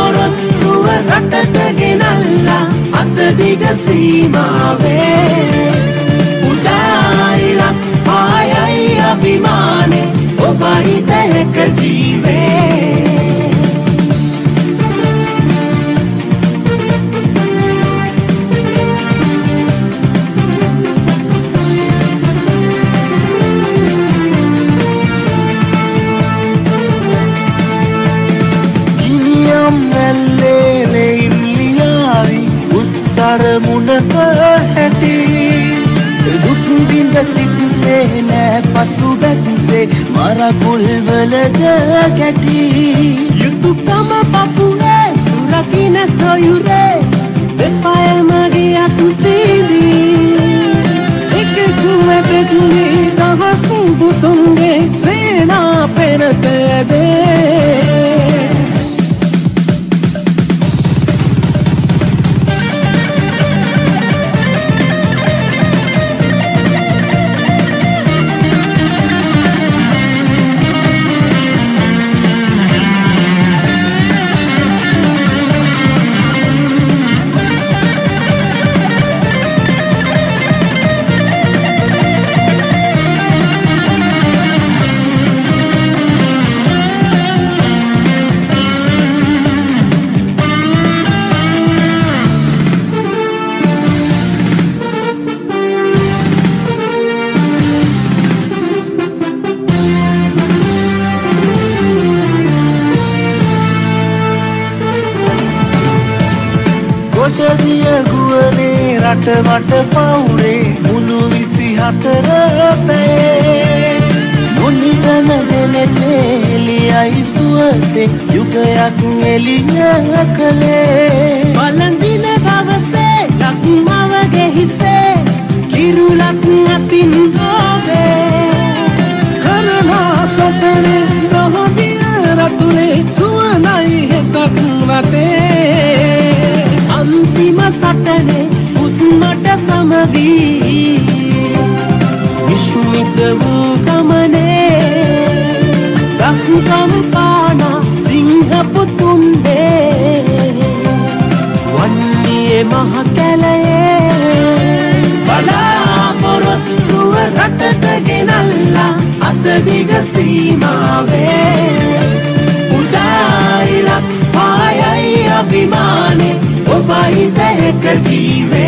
බලාපොරොත්තුව රටට ගෙනල්ලා අත දිග සීමාවේ උදායිරක් පායයි අභිමානේ ඔබයි දැක ජීවේ මුණක හැටි දුක් විඳ සිත්සේ නෑ පසු බැසිසේ මරකුල් වලද කැටි යුතුයකම පපුවේ සුරකින සොයුරේ දෙපය මගේ අත් සීදී එක කුමට තුනේ දවසු පුතුන්ගේ සේනා පෙරතදේ රටවට පවුරේ මුළු 24 පැයේ නොනිදන දෙනෙතේ එළියයි සුවසේ යුගයක් එළිය කළේ බලන්දින දවසේ ලක්මවගේ හිසේ කිරුලක් අතින් හොබේ කරනා සොටනේ දහදිය රතුලේ සුවනයි හෙතක් රටේ අන්තිම සටනේ මට සමවී විශ්මිත වූ ගමනේ දස්කම් පාන සිංහපුතුන්ගේ වන්නේ මහ කැලයේ බලාපොරොත්තුව රටට ගෙනල්ලා අත දිග සීමාවේ උදායිරක් පායයි අභිමානේ ඔබයි දැක ජීවේ